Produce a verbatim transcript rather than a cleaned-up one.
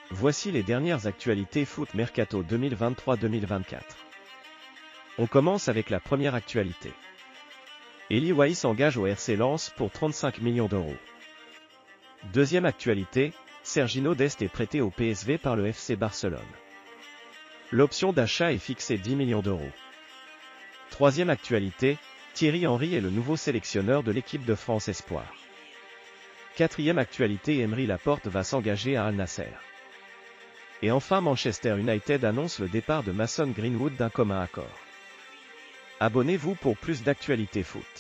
Voici les dernières actualités foot mercato deux mille vingt-trois deux mille vingt-quatre. On commence avec la première actualité. Eli Wahi s'engage au R C Lens pour trente-cinq millions d'euros. Deuxième actualité, Serginho Dest est prêté au P S V par le F C Barcelone. L'option d'achat est fixée dix millions d'euros. Troisième actualité, Thierry Henry est le nouveau sélectionneur de l'équipe de France Espoir. Quatrième actualité, Emery Laporte va s'engager à Al Nasser. Et enfin, Manchester United annonce le départ de Mason Greenwood d'un commun accord. Abonnez-vous pour plus d'actualités foot.